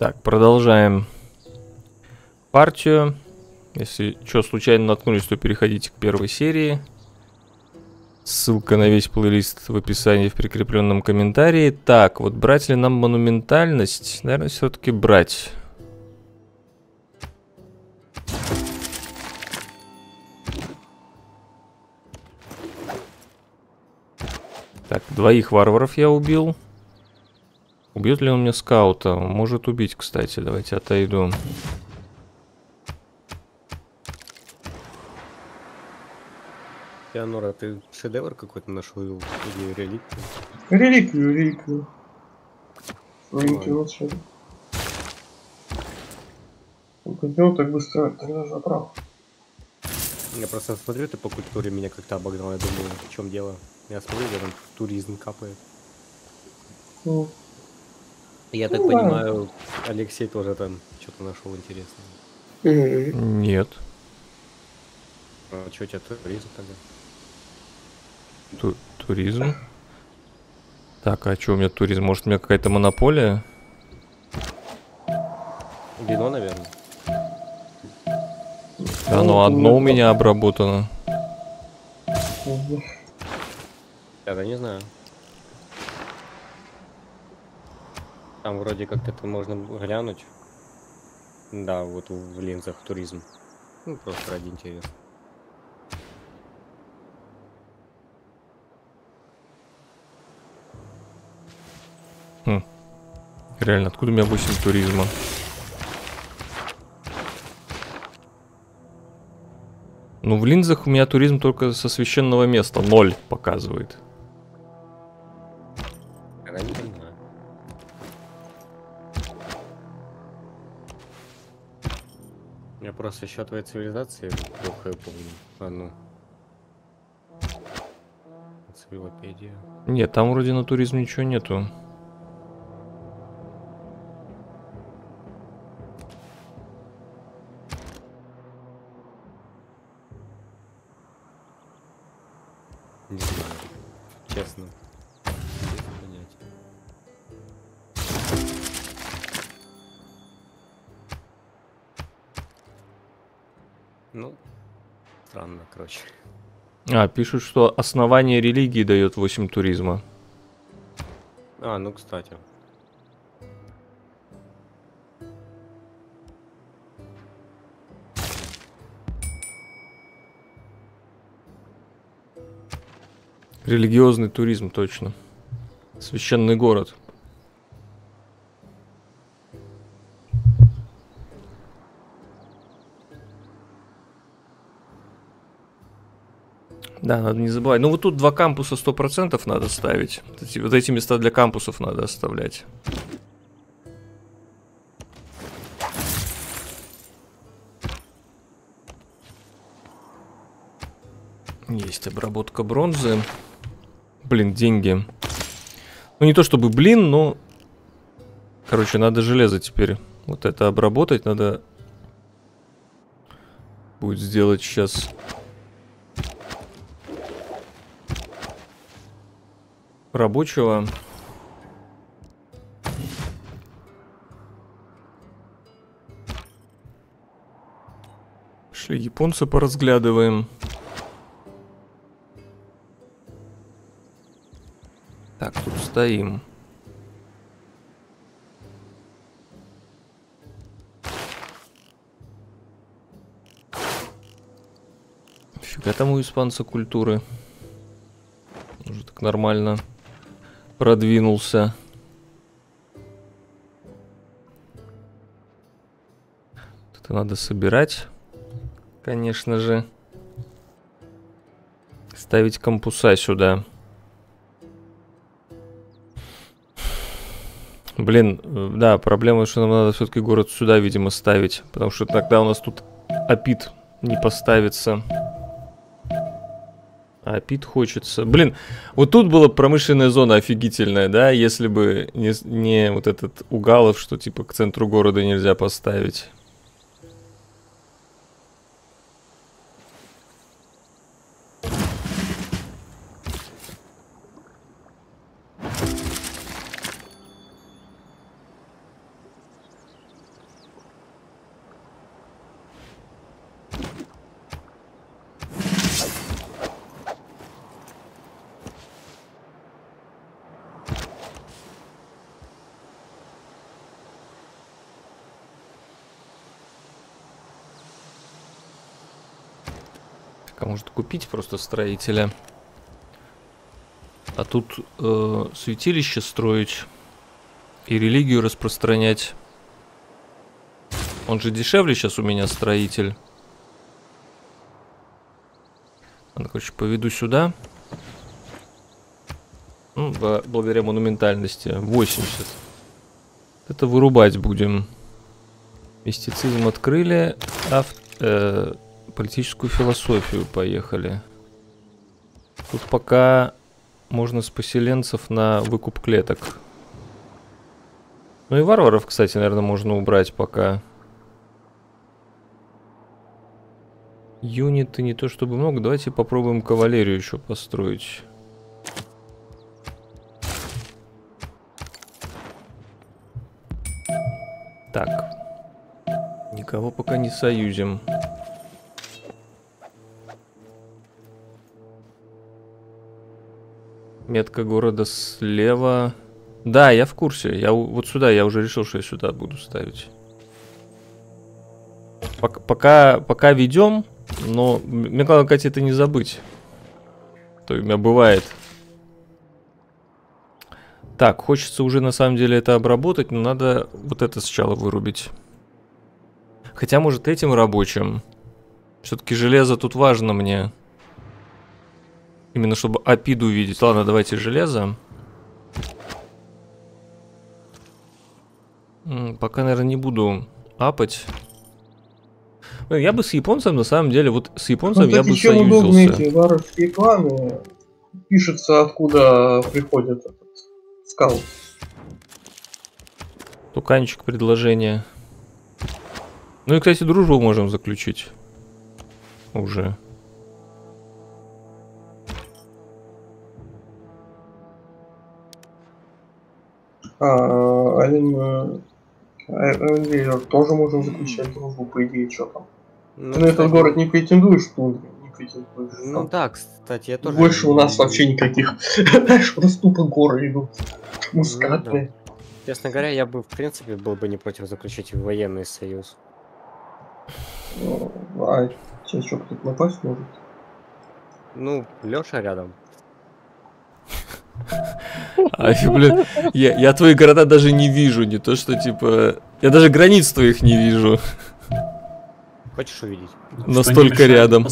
Так, продолжаем партию. Если что, случайно наткнулись, то переходите к первой серии. Ссылка на весь плейлист в описании в прикрепленном комментарии. Так, вот брать ли нам монументальность? Наверное, все-таки брать. Так, 2 варваров я убил. Убьет ли он мне скаута? Может убить, кстати. Давайте отойду. Теонора, ты шедевр какой-то нашел или реликвию? Реликвию. Реликвию вот сюда. Только сделал так быстро, тогда забрал. Я просто смотрю, ты по культуре меня как-то обогнал. Я думаю, в чем дело? Я смотрю, где там туризм капает. Ну, Я так понимаю, Алексей тоже там что-то нашел интересное. Нет. А что у тебя туризм тогда? Туризм. Так, а что у меня туризм? Может, у меня какая-то монополия? Вино, наверное. Да, ну одно у меня обработано. Я да не знаю. Там вроде как это можно глянуть. Да, вот в линзах туризм. Ну, просто ради интереса. Реально, откуда у меня 8 туризма? Ну, в линзах у меня туризм только со священного места. 0 показывает. Я не понимаю. Я просто еще твоей цивилизации плохо я помню. Одну. Энциклопедия. Нет, там вроде на туризм ничего нету. Не знаю. Честно. Без понятия. Ну, странно, короче. А, пишут, что основание религии дает 8 туризма. А, ну кстати. Религиозный туризм, точно. Священный город. Да, надо не забывать. Ну вот тут 2 кампуса 100% надо ставить. Вот эти места для кампусов надо оставлять. Есть обработка бронзы. Блин, деньги. Ну не то чтобы блин, но... Короче, надо железо теперь. Вот это обработать надо... Будет сделать сейчас... Рабочего. Пошли японца поразглядываем. Так, тут стоим. Фига там у испанца культуры. Уже так нормально продвинулся. Это надо собирать, конечно же. Ставить кампуса сюда. Блин, да, проблема, что нам надо все-таки город сюда, видимо, ставить. Потому что тогда у нас тут Апит не поставится. А Апит хочется. Блин, вот тут была промышленная зона офигительная, да, если бы не вот этот угалов, что типа к центру города нельзя поставить. А может купить просто строителя. А тут святилище строить и религию распространять. Он же дешевле сейчас у меня строитель. Ладно, короче, поведу сюда. Ну, благодаря монументальности. 80. Это вырубать будем. Мистицизм открыли. Политическую философию поехали. Тут пока можно с поселенцев на выкуп клеток. Ну и варваров, кстати, наверное, можно убрать пока. Юниты не то чтобы много. Давайте попробуем кавалерию еще построить. Так. Никого пока не союзим. Метка города слева. Да, я в курсе. Я вот сюда, я уже решил, что я сюда буду ставить. Пока ведем, но мне главное, Катя, это не забыть. То у меня бывает. Так, хочется уже на самом деле это обработать, но надо вот это сначала вырубить. Хотя, может, этим рабочим. Все-таки железо тут важно мне. Именно чтобы апиду увидеть. Ладно, давайте железо. Пока, наверное, не буду апать. Я бы с японцем, на самом деле, вот с японцем я бы чем удобны союзился. эти варварские кланы? Пишется, откуда приходит этот скаут. Туканчик предложение. Ну и, кстати, дружбу можем заключить. Уже. Эльвейер тоже можем заключать дружбу, по идее, что там. Ну, Ты на этот город не претендуешь, что не претендуешь. Ну там. да, кстати, я тоже... Больше у нас вообще никаких. Знаешь, просто тупо горы идут. Ну Мускатные. Честно говоря, я бы, в принципе, был бы не против заключить военный союз. А тебе что, кто-то напасть может? Ну, Лёша рядом. Блин, я твои города даже не вижу, не то что типа... Я даже границ твоих не вижу. Хочешь увидеть? Настолько рядом.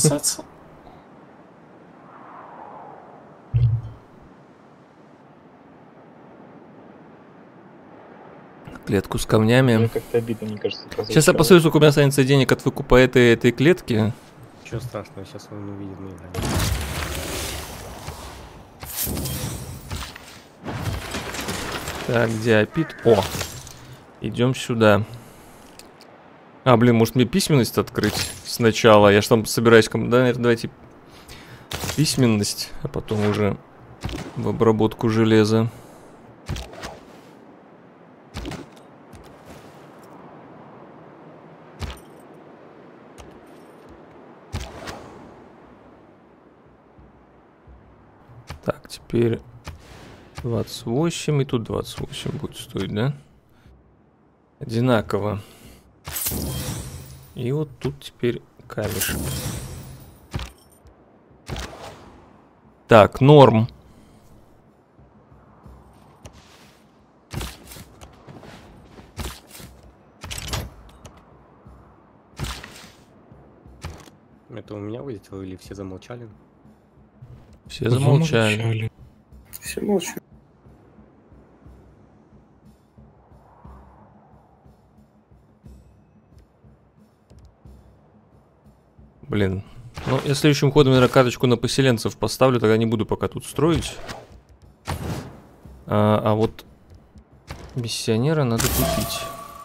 Клетку с камнями. Как-то обидно, мне кажется. Сейчас я посмотрю, сколько у меня останется денег от выкупа этой клетки. Ничего страшного, сейчас он не увидит мои границы. Так, где Апит? О! Идем сюда. А, блин, может мне письменность открыть сначала? Я ж там собираюсь... Да, наверное, давайте письменность, а потом уже в обработку железа. Так, теперь 28, и тут 28 будет стоить, да? Одинаково. И вот тут теперь камешек. Так, норм. Это у меня вылетело или все замолчали? Все замолчали. Все молчат. Блин. Ну, я следующим ходом, наверное, карточку на поселенцев поставлю, тогда не буду пока тут строить. А вот миссионера надо купить.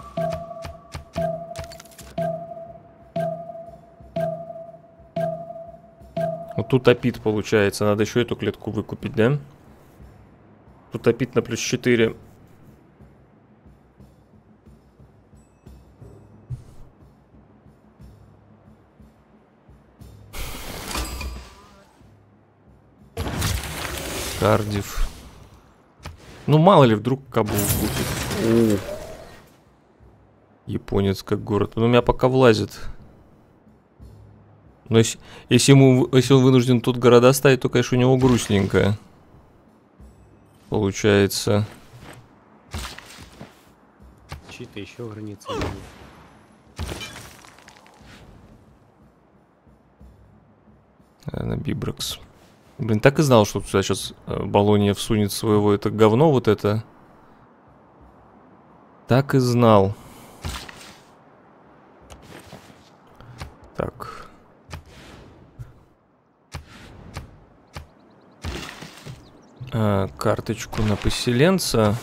Вот тут Апит получается, надо еще эту клетку выкупить, да? Тут Апит на плюс 4. Кардив. Ну, мало ли, вдруг Кабул будет. Японец как город. Ну, у меня пока влазит. Но если он вынужден тут города ставить, то, конечно, у него грустненько получается. Чьи-то еще границы. На Бибракс. Блин, так и знал, что сюда сейчас Болония всунет своего это говно вот это. Так и знал. Так. Карточку на поселенца.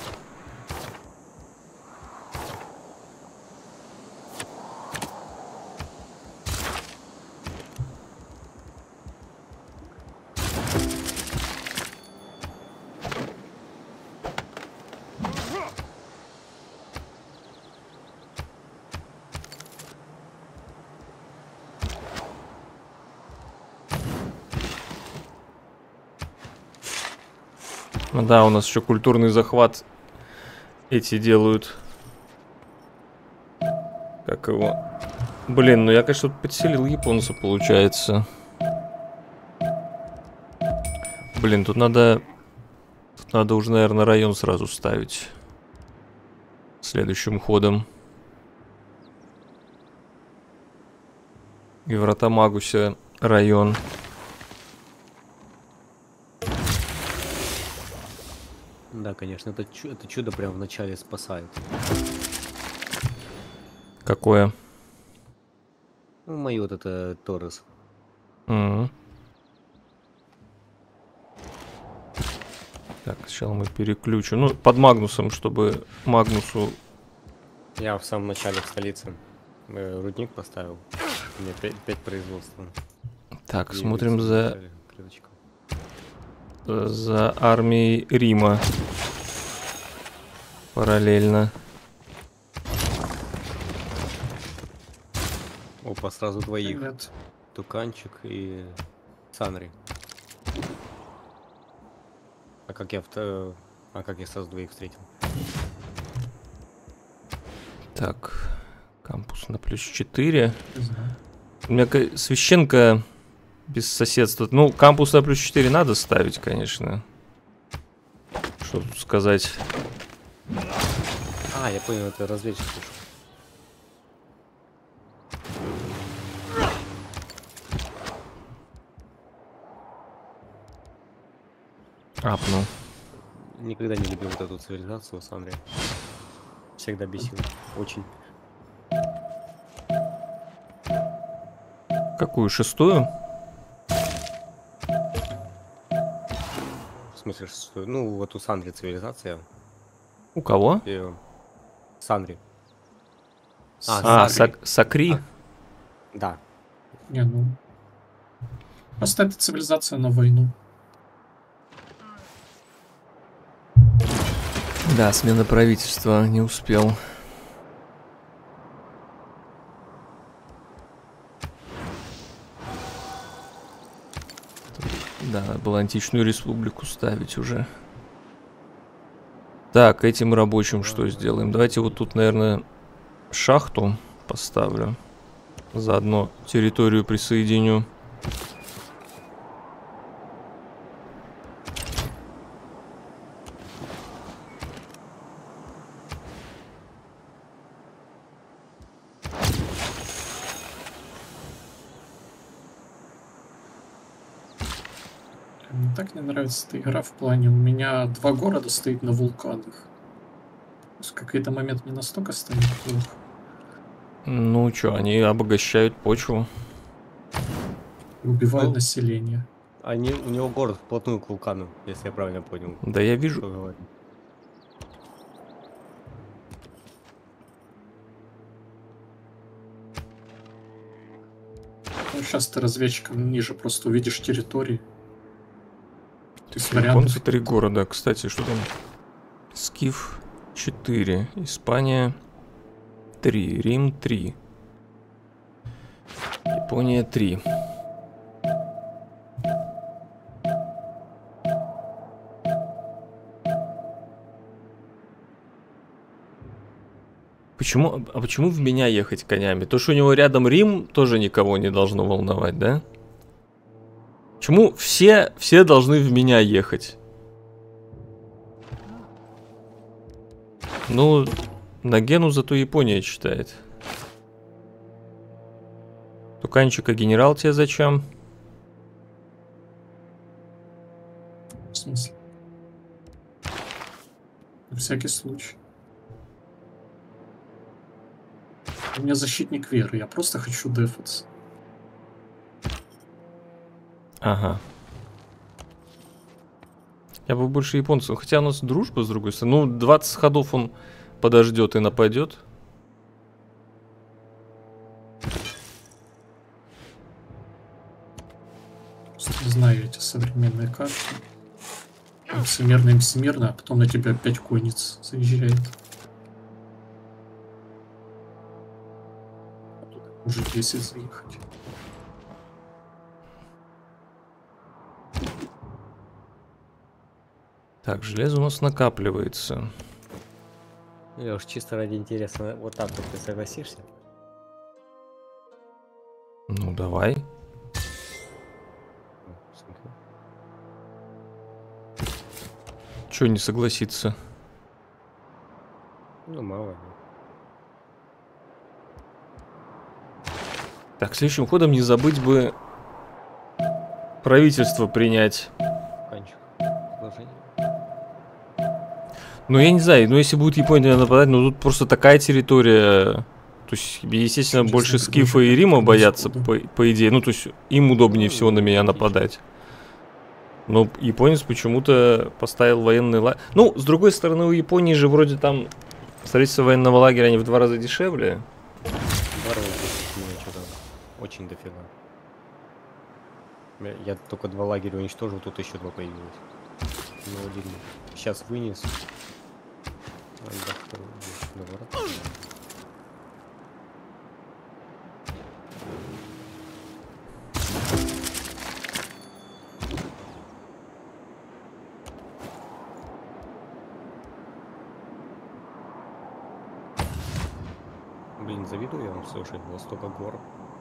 Да, у нас еще культурный захват эти делают. Как его? Блин, ну я, конечно, тут подселил японца, получается. Блин, тут надо уже, наверное, район сразу ставить. Следующим ходом. И врата Магуся район. Да, конечно, это чудо прям в начале спасает. Какое? Ну, мой вот это Торрес. Мгм. Так, сначала мы переключим. Ну, под Магнусом, чтобы Магнусу... Я в самом начале в столице рудник поставил. У меня 5 производства. Так, И смотрим в за начале клеточков. армией Рима. Параллельно. Опа, сразу двоих. Привет. Туканчик и Санри. А как я сразу двоих встретил? Так, кампус на +4. Не знаю. У меня священка без соседства. Ну, кампус на +4 надо ставить, конечно. Что тут сказать? А, я понял, это разведчик пришел. Апнул. Никогда не любил вот эту цивилизацию Санри. Всегда бесил. Очень. Какую, шестую? В смысле, что, ну, вот у Санри цивилизация. У кого? Санри. Санри. Сакри? Да. Не, ну. Просто это цивилизация на войну. Да, смена правительства не успел. Да, надо было античную республику ставить уже. Так, этим рабочим что сделаем? Давайте вот тут, наверное, шахту поставлю. Заодно территорию присоединю. Мне так не нравится эта игра в плане. У меня 2 города стоит на вулканах. То есть в какой-то момент мне настолько станет плохо. Ну чё, они обогащают почву. И убивают Ну. население. У него город вплотную к вулкану, если я правильно понял. Да я вижу. Что говорит. Ну, сейчас ты разведчиком ниже просто увидишь территории. То есть Японцы вариантов. 3 города. Кстати, что там? Скиф 4. Испания 3. Рим 3. Япония 3. А почему в меня ехать конями? То, что у него рядом Рим, тоже никого не должно волновать, да? Почему все должны в меня ехать? Ну, на Гену зато Япония читает. Туканчик, а генерал тебе зачем? В смысле? На всякий случай. У меня защитник веры, я просто хочу дефаться. Ага. Я бы больше японцев. Хотя у нас дружба, с другой стороны. Ну, 20 ходов он подождет и нападет. Просто не знаю эти современные карты. Там всемирно, а потом на тебя 5 конниц заезжает. Уже 10 заехать. Так, железо у нас накапливается. Лёш, чисто ради интереса, вот так вот ты согласишься? Ну, давай. Чё не согласиться? Ну, мало ли. Так, следующим ходом не забыть бы правительство принять. Кончик. Положение. Ну, я не знаю, ну, если будет Япония нападать, ну, тут просто такая территория. То есть, естественно, Честно, больше ты Скифа больше и Рима не боятся, сходу. по идее. Ну, то есть, им удобнее Ну, всего на меня логично. нападать. Но японец почему-то поставил военный лагерь. Ну, с другой стороны, у Японии же вроде там строительство военного лагеря, они в 2 раза дешевле. Здорово, что-то очень дофига. Я только 2 лагеря уничтожил, тут еще 2 появилось. Ну, один. Сейчас вынес. Отдохну, наоборот. Блин, завидую я вам, слушай, было столько гор.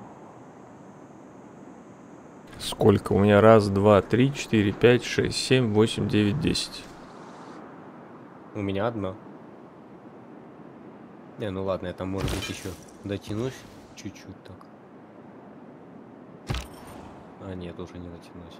Сколько? У меня 1, 2, 3, 4, 5, 6, 7, 8, 9, 10. У меня одна. Не, ну ладно, я там, может быть, еще дотянусь чуть-чуть так. А, нет, уже не дотянусь.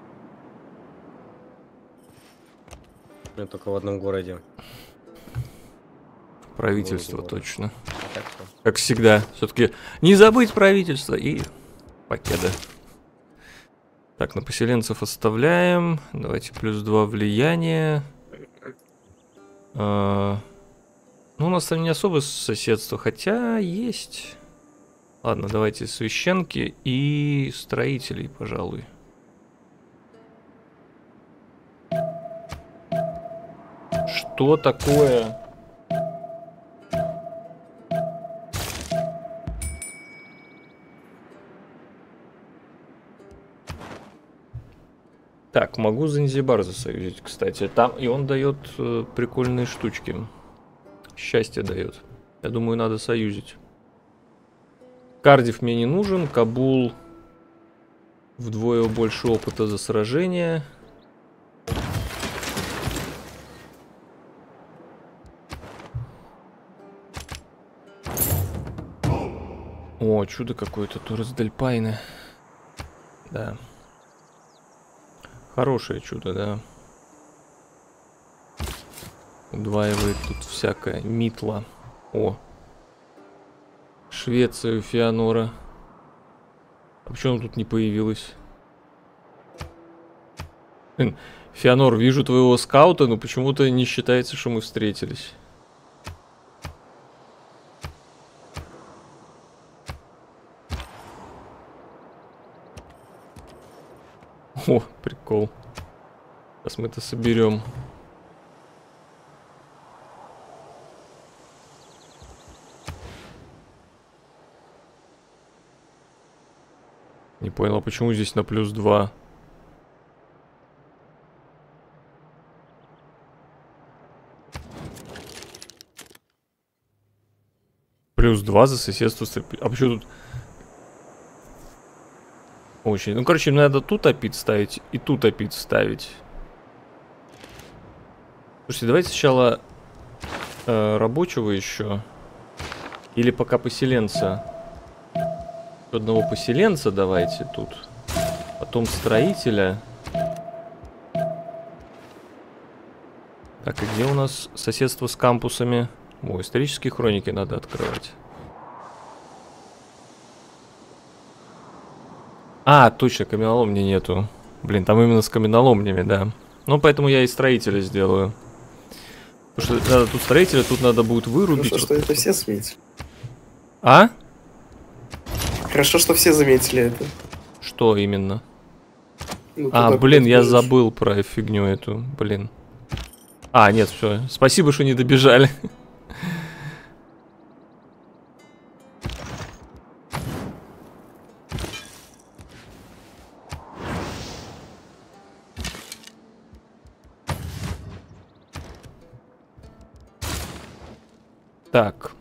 Я только в одном городе. Правительство, Городе, точно. Так что. Как всегда. Все-таки не забыть правительство и покеда. Так, на поселенцев оставляем. Давайте плюс 2 влияния. Ну, у нас там не особо соседство, хотя есть. Ладно, давайте священки и строителей, пожалуй. Что такое? Так, могу Занзибар засоюзить, кстати. Там и он дает прикольные штучки. Счастье дает. Я думаю, надо союзить. Кардиф мне не нужен. Кабул вдвое больше опыта за сражение. О, чудо какое-то. Торрес дель Пайне. Да. Хорошее чудо, да. Удваивает тут всякое. Митла. О. Швецию, Феонора. А почему она тут не появилась? Блин, Феонор, вижу твоего скаута, но почему-то не считается, что мы встретились. О, прикол. Сейчас мы это соберем. Не понял, а почему здесь на плюс 2? +2 за соседство с... А почему тут... Очень. Ну, короче, надо тут опит ставить и тут опит ставить. Слушайте, давайте сначала рабочего еще. Или пока поселенца. Одного поселенца давайте тут. Потом строителя. Так, и где у нас соседство с кампусами? О, исторические хроники надо открывать. А, точно, каменоломни нету. Блин, там именно с каменоломнями, да. Ну, поэтому я и строителя сделаю. Потому что надо тут строителя, тут надо будет вырубить. Хорошо, что это все заметили. А? Хорошо, что все заметили это. Что именно? Ну, А, туда, блин, куда я ты бежишь. забыл про фигню эту, блин. А, нет, все. Спасибо, что не добежали. Так.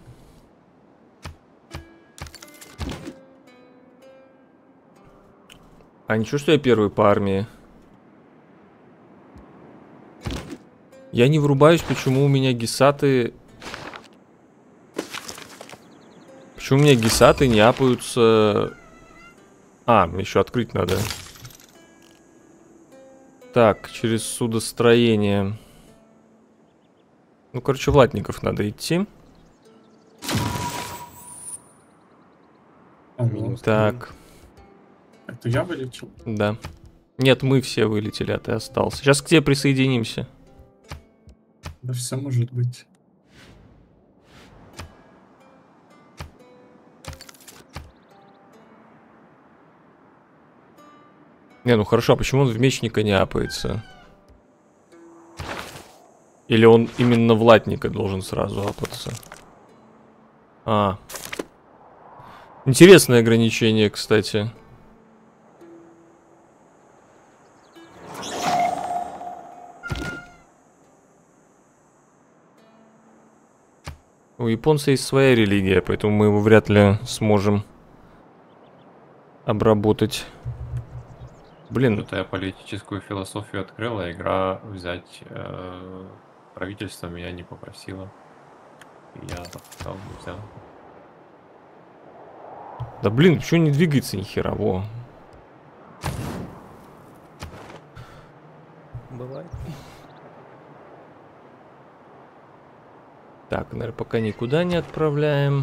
А ничего, что я первый по армии? Я не врубаюсь, почему у меня гесаты... Почему у меня гесаты не апаются... А, мне еще открыть надо. Так, через судостроение. Ну, короче, в Латников надо идти. Ого. Так, Это я вылетел? да. Нет, мы все вылетели, а ты остался. Сейчас к тебе присоединимся. Да все может быть. Не, ну хорошо, а почему он в мечника не апается? Или он именно в латника должен сразу апаться? А. Интересное ограничение, кстати. У японца есть своя религия, поэтому мы его вряд ли сможем обработать. Блин, Что-то я политическую философию открыл, а игра взять правительство меня не попросила. Я взял, не взял. да блин, почему не двигается ни хера, во. Бывает. Так, наверное, пока никуда не отправляем.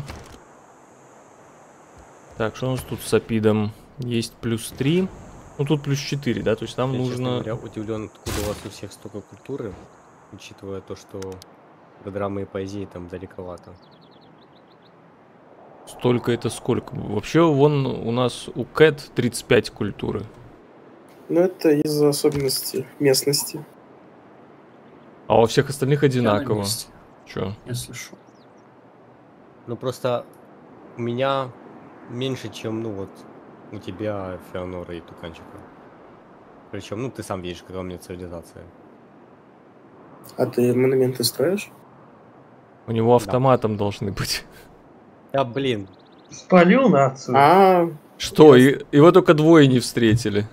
Так, что у нас тут с апидом? Есть +3. Ну, тут +4, да? То есть нам Я, честно нужно... говоря, удивлен, откуда у вас у всех столько культуры, учитывая то, что до драмы и поэзии там далековато. Столько это сколько? Вообще, вон у нас у Кэт 35 культуры. Ну, это из-за особенностей местности. А у всех остальных Я на одинаково. месте, Чё? если что. Ну просто у меня меньше, чем, ну вот, у тебя, Феонора и Туканчика. Причем, ну ты сам видишь, какая у меня цивилизация. А ты монументы строишь? У него автоматом должны быть. Да блин, Спалил нацию. А, Что? Его только двое не встретили.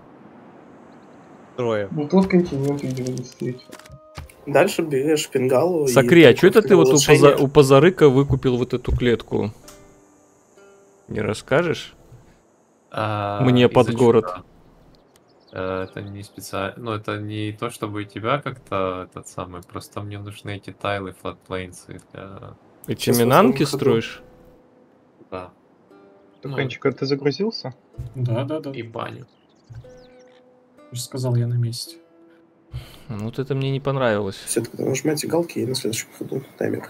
трое. Ну тот континент, видимо, не встретил. дальше берешь пингалу. Сакри, а что это ты вот улучшение. у Позарыка выкупил вот эту клетку? Не расскажешь? Мне под Из-за город. чуда. Это не специально, ну это не то, чтобы тебя как-то этот самый, просто мне нужны эти тайлы, флатплейнсы для... Эти Сейчас минанки вот он строишь? Да. Туканчик, а ты загрузился? Да. И баню. Я же сказал, я на месте. Ну, вот это мне не понравилось. Все, тогда нажимайте галки и на следующем ходу таймер.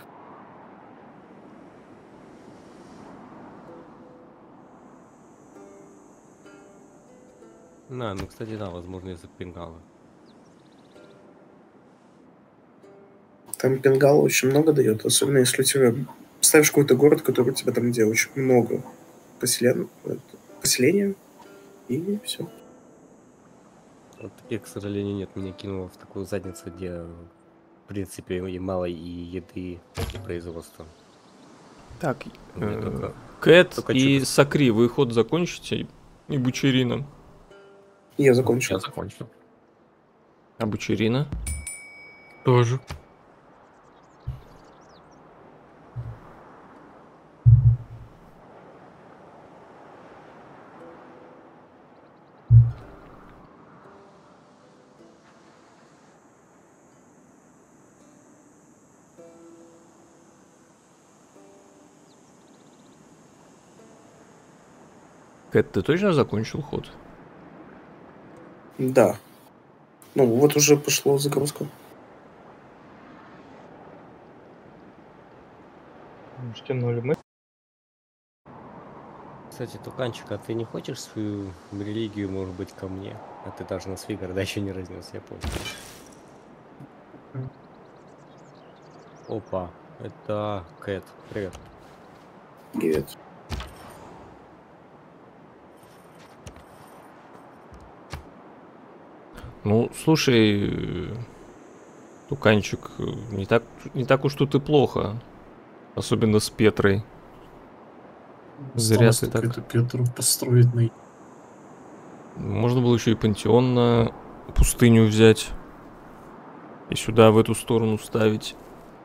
Ну кстати, да, возможно из-за пингала. Там пингала очень много дает, особенно если у тебя ставишь какой-то город, который у тебя там, где очень много поселения, и все. Вот таких, к сожалению, нет. Меня кинуло в такую задницу, где, в принципе, и мало и еды, и производства. Так, Мне только- Кэт только и чудо. Сакри, вы ход закончите? И Бучерина. Я закончил. Я закончил. А Бучерина? Тоже. Кэт, ты точно закончил ход? Да. Ну, вот уже пошло загрузка. Стянули мы. Кстати, Туканчик, а ты не хочешь свою религию, может быть, ко мне? А ты даже на свои города еще не разнес, я понял. Опа, это Кэт. Привет. Привет. Ну, слушай, Туканчик, не так уж тут и плохо. Особенно с Петрой. Зря Осталось ты только так. эту Петру построить на... Можно было еще и пантеон на пустыню взять. И сюда, в эту сторону ставить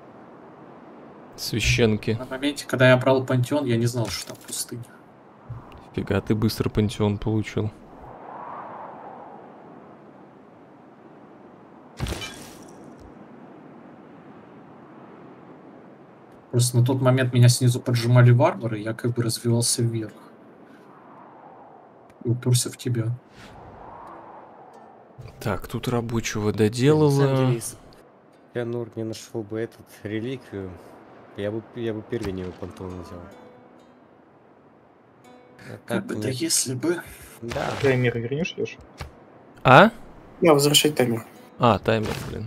священки. На моменте, когда я брал пантеон, я не знал, что там пустыня. Фига, ты быстро пантеон получил. Просто на тот момент меня снизу поджимали варвары, я как бы развивался вверх. И уперся в тебя. Так, тут рабочего На самом доделала. деле, если Феонор не нашел бы этот реликвию, я бы первый не пантеон взял. А Как так бы да нет. если бы... Да. Таймер вернешь, Леша? А? Я возвращать таймер. А, таймер, блин.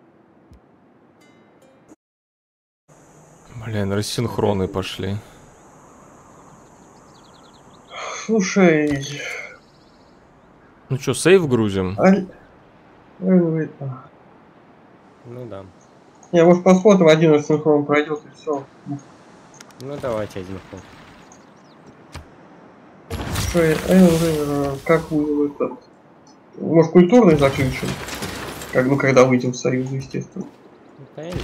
Блин, рассинхроны пошли. Слушай, Ну что, сейв грузим? Ну да. Я, может, посмотрим, один синхрон пройдет и все. Ну давайте один ход. Как вы этот... Может, культурный заключим? Как, ну, когда выйдем в союз, естественно. Ну, конечно.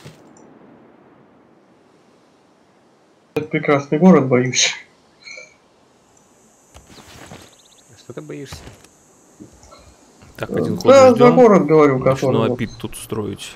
Это прекрасный город, боюсь. А что ты боишься? Так, один ход Да, за ждем. город, говорю, Начну который... опит тут строить.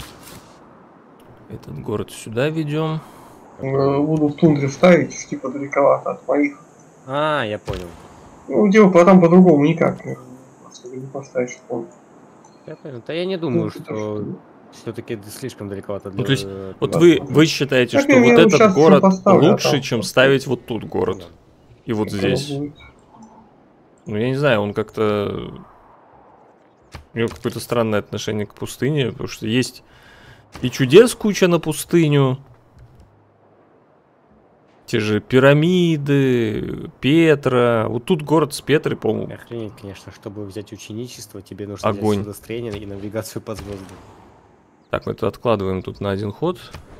Этот город сюда ведем. Буду в тундре ставить, уж типа далековато от моих. А, я понял. Ну, дело потом по-другому никак. Просто не поставишь фон. Я понял. Да я не думаю, Ну, что все-таки слишком далековато для... Ну, то есть, вот да, вы считаете, так что я вот его этот сейчас город поставлю, а лучше, там чем просто- ставить вот тут город. Да. И вот здесь. Будет. Ну, я не знаю, он как-то... У него какое-то странное отношение к пустыне, потому что есть и чудес куча на пустыню. Те же пирамиды, Петра. Вот тут город с Петрой, по-моему. Охренеть, конечно, чтобы взять ученичество, тебе нужно Огонь. взять судостроение и навигацию по звездам. Так, мы это откладываем тут на один ход.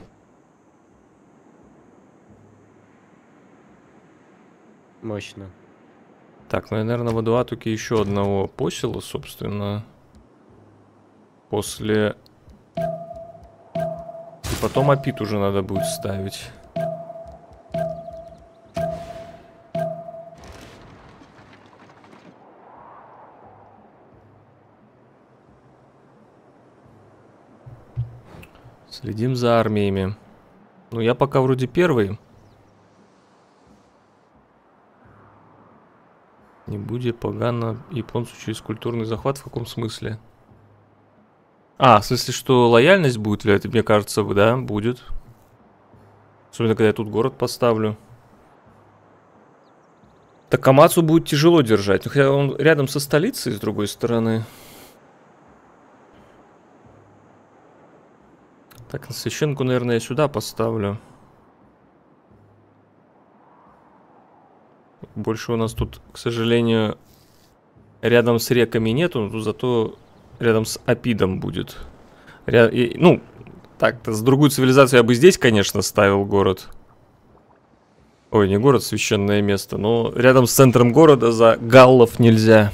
Мощно. Так, ну, наверное, в Адуатуке еще одного посела, собственно. После... И потом опит уже надо будет ставить. Следим за армиями. Ну, я пока вроде первый. Не будет погано японцу через культурный захват. В каком смысле? А, в смысле, что лояльность будет ли? Это, мне кажется, да, будет. Особенно, когда я тут город поставлю. Такамацу будет тяжело держать. Хотя он рядом со столицей, с другой стороны. Так, на священку, наверное, я сюда поставлю. Больше у нас тут, к сожалению, рядом с реками нету, но тут зато рядом с Апидом будет. Ну, так-то с другой цивилизацией я бы здесь, конечно, ставил город. Ой, не город, священное место, но рядом с центром города за галлов нельзя.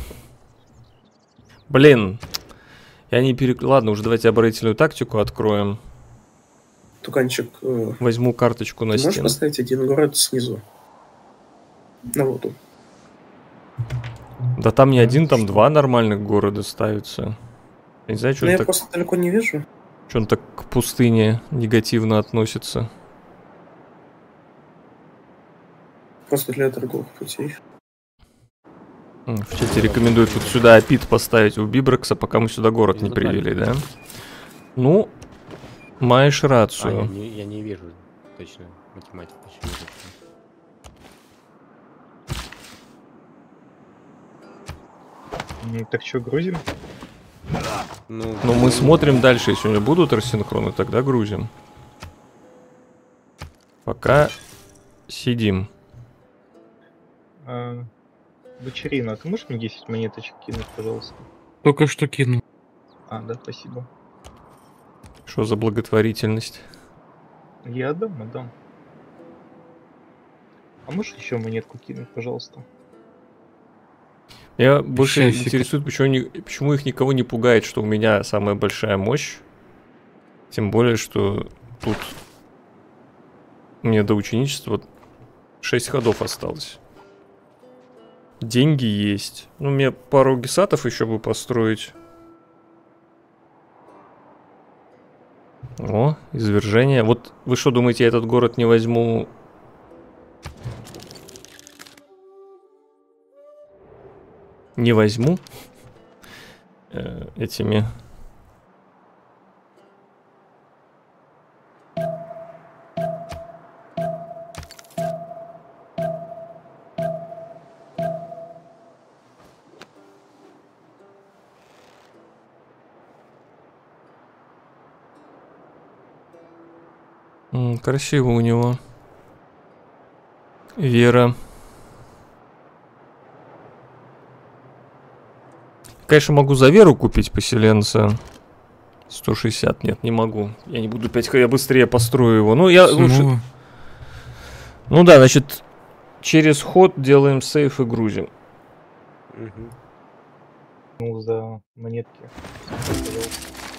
Блин. Я не Ладно, уже давайте оборонительную тактику откроем. Туканчик, Возьму карточку на ты можешь стену. поставить один город снизу? На воду. Да там не один, там два нормальных города ставятся. Я не знаю, что Ну, он я так, просто далеко не вижу. чё он так к пустыне негативно относится. Просто для торговых путей. В чате рекомендуют вот сюда Апит поставить у Бибрекса, пока мы сюда город не привели, да? Ну, маешь рацию. Я не вижу точно математику. Почему Так что, грузим? Ну, Но мы смотрим дальше, если у него будут рассинхроны, тогда грузим. Пока сидим. Дочерина, ты можешь мне 10 монеточек кинуть, пожалуйста? Только что кинул. А, да, спасибо. Что за благотворительность? Я отдам. А можешь еще монетку кинуть, пожалуйста? Меня больше Часик. интересует, почему их никого не пугает, что у меня самая большая мощь. Тем более, что тут мне до ученичества 6 ходов осталось. Деньги есть. Ну, мне пару гесатов еще бы построить. О, извержение. Вот вы что думаете, я этот город не возьму? Не возьму этими. Красиво у него. Вера. Конечно, могу за веру купить поселенца. 160, нет, не могу. Я не буду 5 я быстрее построю его. Ну, я лучше... Ну да, значит, через ход делаем сейф и грузим. Ну, за монетки. Пожалуйста.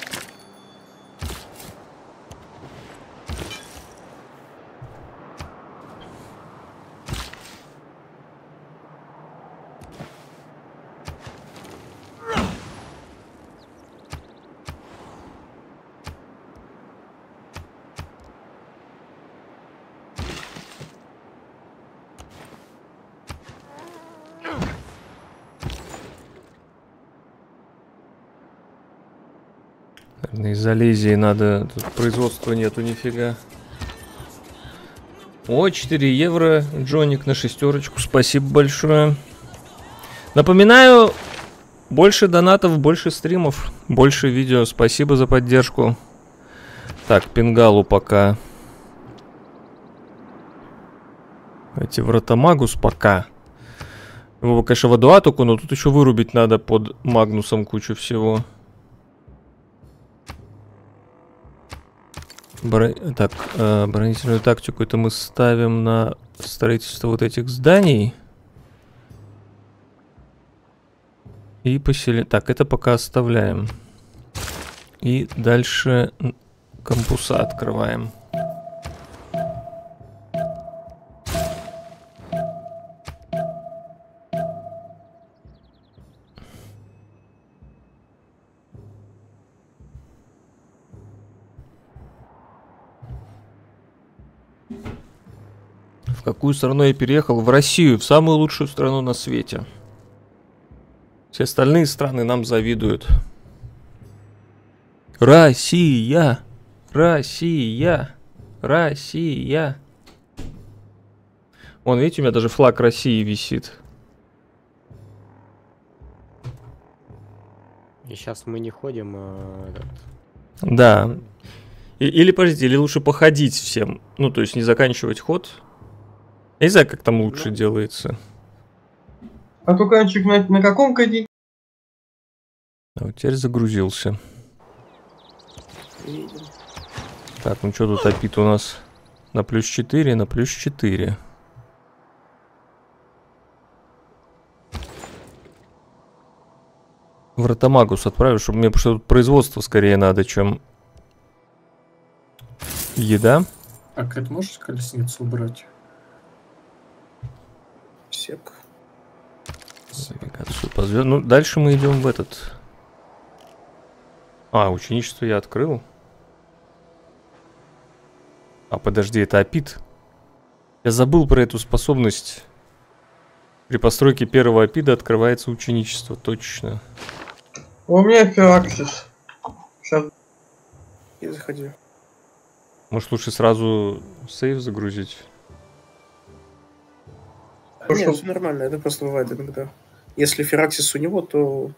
Наверное, из Алезии надо... Тут производства нету нифига. О, 4 евро, Джоник, на шестерочку. Спасибо большое. Напоминаю, больше донатов, больше стримов, больше видео. Спасибо за поддержку. Так, Пингалу пока. Эти Вратамагус пока. Его бы, конечно, в Адуатуку, но тут еще вырубить надо под Магнусом кучу всего. Так, оборонительную тактику это мы ставим на строительство вот этих зданий. И поселение. Так, это пока оставляем. И дальше кампуса открываем. В какую страну я переехал? В Россию, в самую лучшую страну на свете. Все остальные страны нам завидуют. Россия! Россия! Россия! Вон, видите, у меня даже флаг России висит. И сейчас мы не ходим, Да. Или, подождите, или лучше походить всем. Ну, то есть не заканчивать ход. Я не знаю, как там лучше делается. А туканчик на каком коде? А вот теперь загрузился. Так, ну что тут Апит у нас? На +4, на +4. в Ротамагус отправлю, чтобы мне потому что тут производство скорее надо, чем еда. А Кэт, можешь колесницу убрать? Сек. Навигацию по звёздам. Ну, дальше мы идем в этот. А, ученичество я открыл. А, подожди, это Апид. Я забыл про эту способность. При постройке первого Апида открывается ученичество, точно. У меня Фераксис. Сейчас. И заходи. Может, лучше сразу сейв загрузить? Нет, все нормально, это просто бывает иногда. Если Фераксис у него, то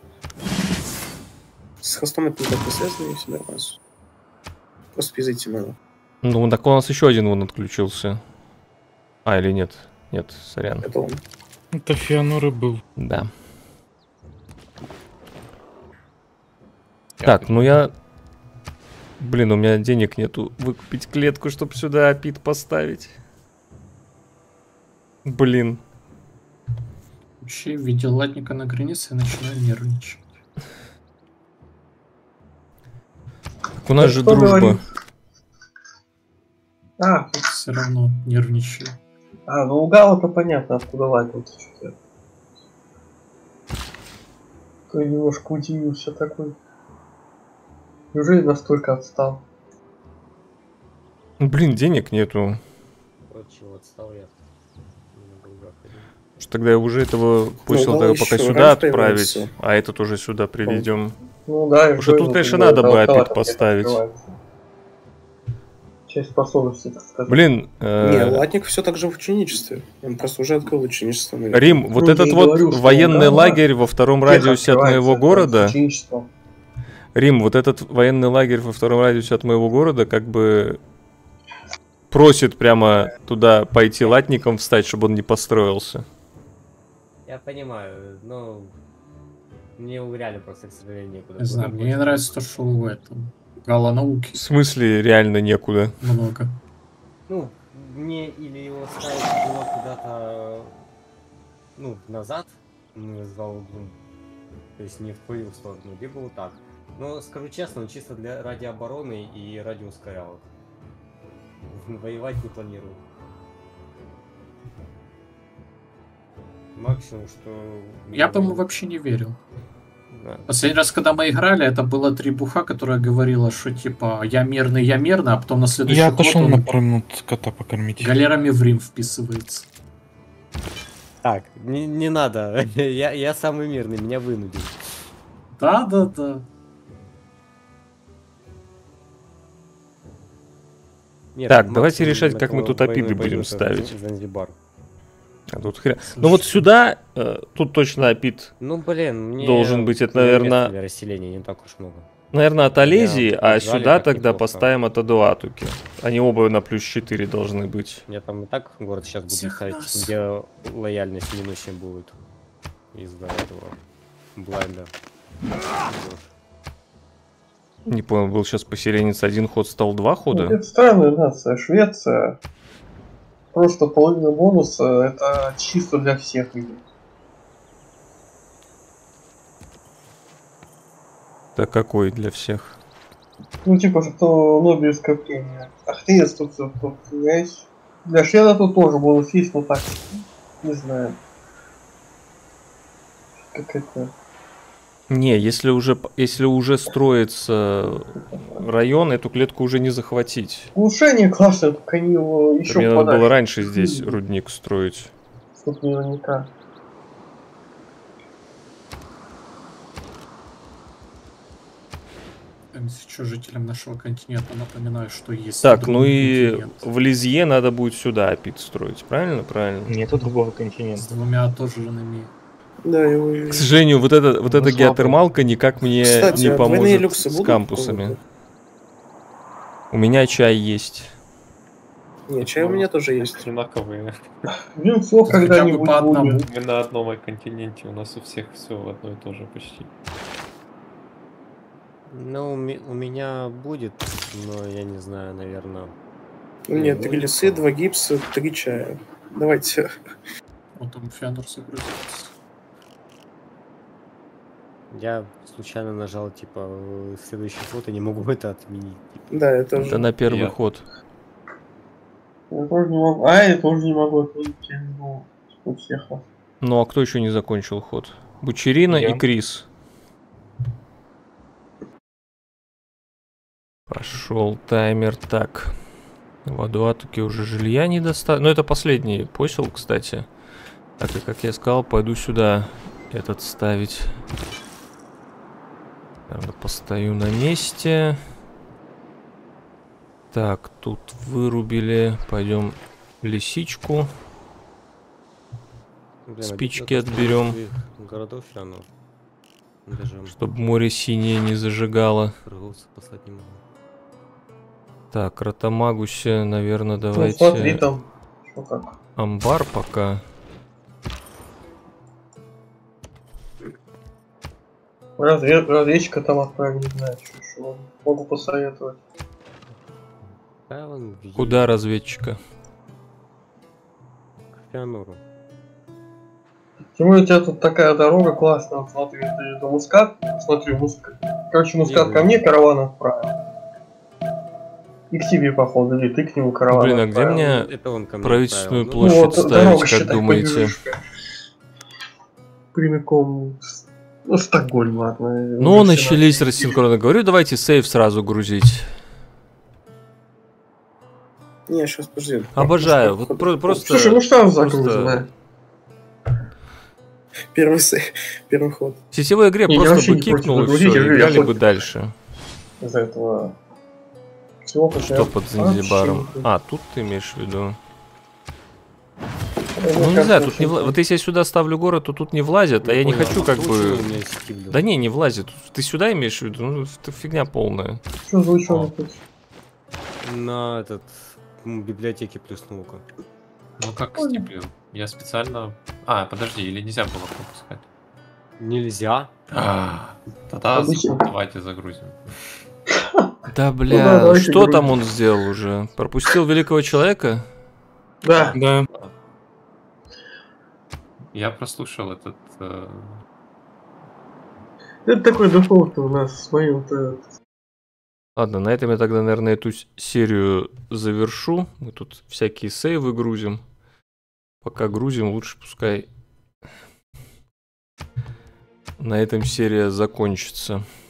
с хостом это никак не связано, и все нормально. Просто пиздите надо. Ну, так у нас еще один вон отключился. А, или нет? Нет, сорян. Это он. Это Феоноры был. Да. Так, ну я... Блин, у меня денег нету выкупить клетку, чтобы сюда Апид поставить. Блин. Вообще видел латника на границе и начинаю нервничать. У нас Да же что дружба. говорит? А, Все равно нервничаю. ну у Гала-то понятно, откуда лайк что-то. То я немножко удивился такой. Неужели настолько отстал? Блин, денег нету. Вот чего отстал я. Что тогда я уже этого пустил да, пока еще сюда раньше отправить, появился. а этот уже сюда приведем. Ну да, Потому что тут, конечно, надо бы Апид поставить. Часть способностей, так сказать. Блин, Не, латник все так же в ученичестве. Он просто уже открыл ученичество. наверное. Рим, вот Ну, я этот и вот говорю, что военный да, лагерь во втором Тех радиусе от моего открывается, города. ученичество. Рим, вот этот военный лагерь во втором радиусе от моего города как бы просит прямо туда пойти латником встать, чтобы он не построился. Я понимаю, но мне реально просто, к сожалению, некуда. Не знаю, мне не нравится то, что в этом Гала науки В смысле реально некуда? много. Ну, мне или его ставить было куда-то, ну, назад, назвал углом, то есть не в твою сторону, либо вот так. Но скажу честно, он чисто ради обороны и ради ускорялок. Воевать не планирую. Максимум, что... Я бы ему вообще не верил. Да. Последний раз, когда мы играли, это было требуха, которая говорила, что типа я мирный, а потом на следующий Я год отошел он на пару минут кота покормить. галерами в Рим вписывается. Так, не надо. я самый мирный, меня вынудил. Да. Нет, Так, давайте максимум решать, на как мы кого тут Апиды войну будем пойдёт, ставить. это Занзибар. А тут хрен. Ну вот сюда, тут точно Апид Ну блин, мне должен быть. Это, места наверное, для расселения не так уж много. от Олезии, Да, а отжали сюда так тогда неплохо. поставим от Адуатуки. Они оба на плюс 4 должны быть. Я там и так город сейчас буду Всех ставить, нас. где лояльность минусом будет из-за этого блайнда. Не понял, был сейчас поселенец один ход, стал 2 Ну, хода? это странная нация, Швеция. Просто половина бонуса, это чисто для всех идет. Да какой для всех? Ну, типа, что Нобелевская премия. Ахтеец тут есть. Для члена тут тоже бонус есть, но так, не знаю. Как это... Не, если уже строится район, эту клетку уже не захватить. Улучшение классно, только они его еще Мне надо было подальше. раньше здесь рудник строить. Тут наверняка. Если что, жителям нашего континента напоминаю, что есть Так, другой ну и континент в Лизье надо будет сюда Апид строить, правильно? Правильно. Нету другого с континента. двумя отожренными. Да, его... К сожалению, вот эта слабо. геотермалка никак мне Кстати, не а двойные поможет люксы с будут кампусами. у кого-то? У меня чай есть. Не, чай у меня тоже есть. Одинаковые. Винцо Хотя бы когда-нибудь по одному. будет. Мы на одном континенте, у нас у всех все одно и то же почти. Ну, у меня будет, но я не знаю, наверное. У меня Ну, 3 лисы, 2 гипса, 3 чая. Давайте. Вот там Феонор загрузился. Я случайно нажал, типа, следующий ход и не могу это отменить. Типа. Да, это Это уже. на первый Я- ход. Я тоже не могу. А, я тоже не могу отменить. Я не могу. У всех вас. Ну а кто еще не закончил ход? Бучерина Я. и Крис. Пошел таймер. Так. В Адуатуке уже жилья не достаточно. Ну, это последний посел, кстати. Так, и как я сказал, пойду сюда этот ставить. Наверное, постою на месте. Так, тут вырубили. Пойдем лисичку. Блин, Спички обидно, отберем. своих городов все равно. Даже Чтобы море синее не зажигало. торговца послать не могу. Так, Ротамагусе, наверное, Ну, смотри давайте там. Что как. амбар пока. Разведчика там отправить, не знаю, что могу посоветовать. Да, он в Куда разведчика? К Феонору. Тем более у тебя тут такая дорога классная, вот смотри, ты до Мускат, смотри, Мускат. Короче, Мускат Не, ко не. мне караван отправил. И к тебе, походу, или ты к нему караван Блин, а где отправил. мне Это он ко мне правительственную отправил. Ну, площадь вот, дорога, ставить, считай, как думаете? побежишь. Прямиком ну, Стокгольм, ладно. Ну, Уже начались рассинхронно. Говорю, давайте сейв сразу грузить. Не, сейчас подожди. Обожаю. Просто- Вот просто... Слушай, ну что просто- загрузено? Первый ход. В сетевой игре Не, я просто вообще бы не против кикнул и загрузить, все, я говорю, играли я бы хоть- дальше. Из-за этого... Всего Что под Занзибаром? А, тут ты имеешь в виду? Ну, не знаю, тут не вла- Вот если я сюда ставлю город, то тут не влазят, а я не понял, хочу как что бы... у меня сети, блин? Да не влазит. Ты сюда имеешь в виду? Ну, это фигня полная. Что за ученый тут? На этот библиотеке плюс наука. Ну как степлю? Я специально... А, подожди, или нельзя было пропускать? Нельзя. Тогда Обычно. давайте загрузим. Да, да, бля, давайте что там грузим. он сделал уже? Пропустил великого человека? Да. Да. Я прослушал этот... Это такой дефолт у нас с моим Ладно, на этом я тогда, наверное, эту серию завершу. Мы тут всякие сейвы грузим. Пока грузим, лучше пускай на этом серия закончится.